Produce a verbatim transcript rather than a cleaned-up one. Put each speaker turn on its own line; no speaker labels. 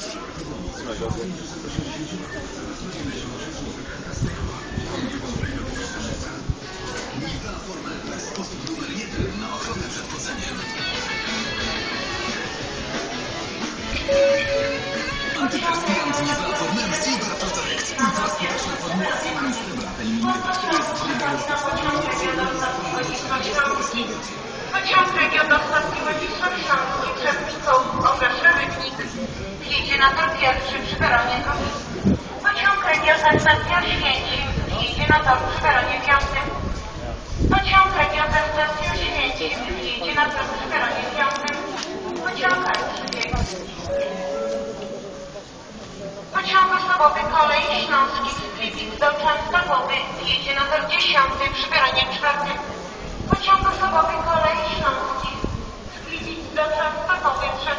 Antyperspirant Nivea for Men Silver Protect. Ultra skuteczna formulacja Monstera. Eliminować
Pociąg regionalno-stopniowy Warszawy przed Warszawy-Gnik jedzie na tor pierwszy przy peronie drugim. Pociąg regionalno-Święcim jedzie na tor przy peronie piątym. Pociąg regionalno-Święcim jedzie na tor przy peronie piątym. Pociąg trzeciego. Pociąg osobowy kolei Śląski z Gliwic do Częstochowy jedzie na tor dziesiąty przy peronie czwartym. Pociąg osobowy kolei Śląskich z Gliwic do Częstochowy